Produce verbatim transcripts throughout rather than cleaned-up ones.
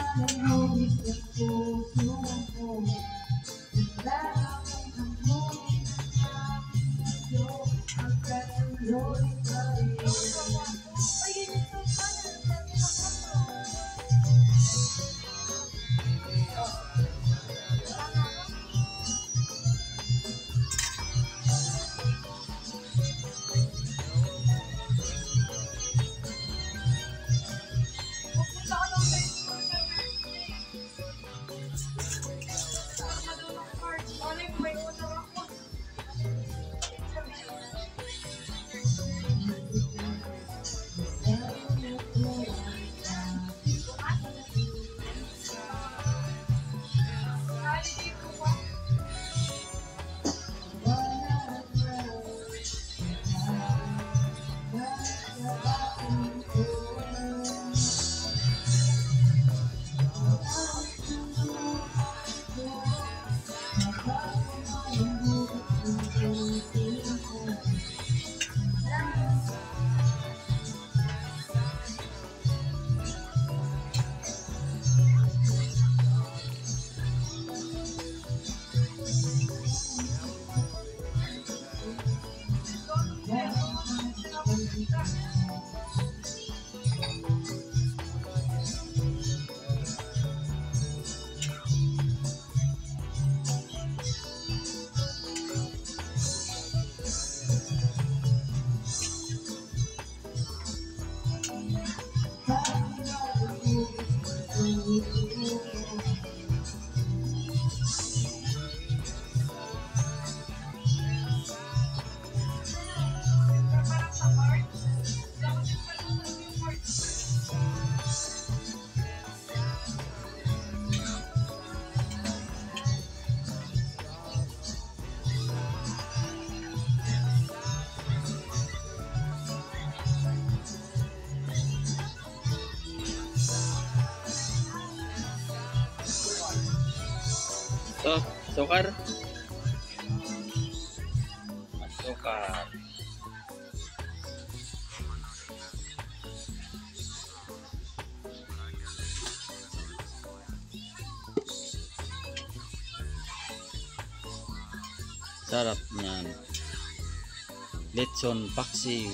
So, sukar. Sukar. Sarap niyan. Lechon paksiw.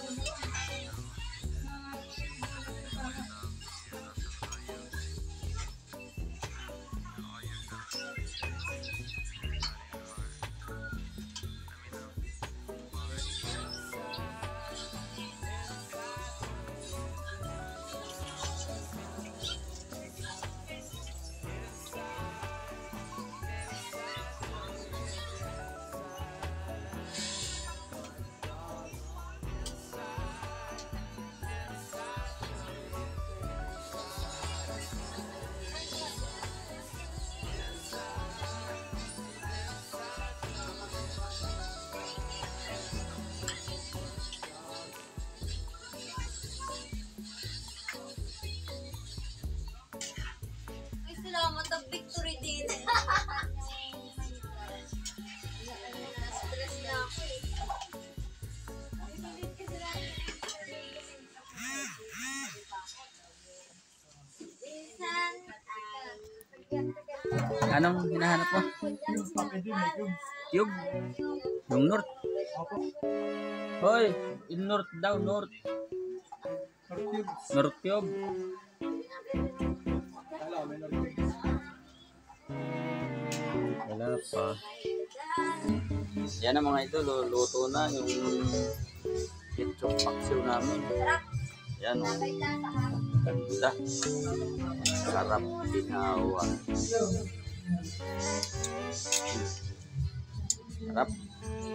Salamat ang victory din. Stress na ako eh. Anong hinahanap mo? Cube? Yung north? Hoy! In north daw, north. North cube. Wala pa. Yan ang mga ito, luto na yung ketchup paksiw namin. Yan o. Ganda. Sarap ginawa. Sarap.